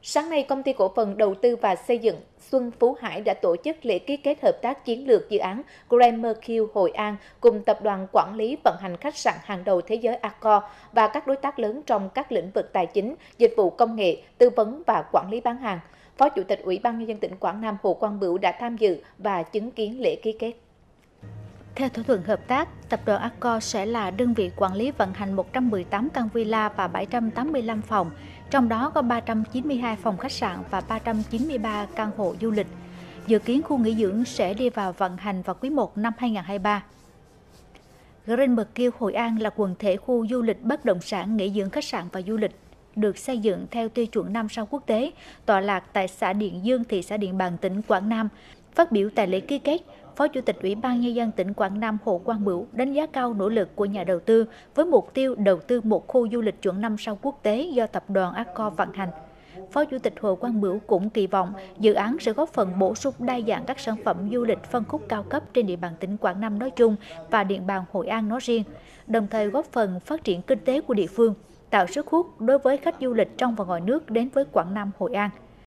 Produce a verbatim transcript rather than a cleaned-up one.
Sáng nay, Công ty Cổ phần Đầu tư và Xây dựng Xuân Phú Hải đã tổ chức lễ ký kết hợp tác chiến lược dự án Grand Mercure Hội An cùng Tập đoàn Quản lý vận hành khách sạn hàng đầu thế giới Accor và các đối tác lớn trong các lĩnh vực tài chính, dịch vụ công nghệ, tư vấn và quản lý bán hàng. Phó Chủ tịch Ủy ban Nhân dân tỉnh Quảng Nam Hồ Quang Bửu đã tham dự và chứng kiến lễ ký kết. Theo thỏa thuận hợp tác, Tập đoàn Accor sẽ là đơn vị quản lý vận hành một trăm mười tám căn villa và bảy trăm tám mươi lăm phòng, trong đó có ba trăm chín mươi hai phòng khách sạn và ba trăm chín mươi ba căn hộ du lịch. Dự kiến khu nghỉ dưỡng sẽ đi vào vận hành vào quý một năm hai nghìn không trăm hai mươi ba. Grand Mercure Hội An là quần thể khu du lịch bất động sản, nghỉ dưỡng, khách sạn và du lịch, được xây dựng theo tiêu chuẩn năm sao quốc tế, tọa lạc tại xã Điện Dương, thị xã Điện Bàn, tỉnh Quảng Nam. Phát biểu tại lễ ký kết, Phó Chủ tịch Ủy ban Nhân dân tỉnh Quảng Nam Hồ Quang Bửu đánh giá cao nỗ lực của nhà đầu tư với mục tiêu đầu tư một khu du lịch chuẩn năm sao quốc tế do Tập đoàn Accor vận hành. Phó Chủ tịch Hồ Quang Bửu cũng kỳ vọng dự án sẽ góp phần bổ sung đa dạng các sản phẩm du lịch phân khúc cao cấp trên địa bàn tỉnh Quảng Nam nói chung và địa bàn Hội An nói riêng, đồng thời góp phần phát triển kinh tế của địa phương, tạo sức hút đối với khách du lịch trong và ngoài nước đến với Quảng Nam, Hội An.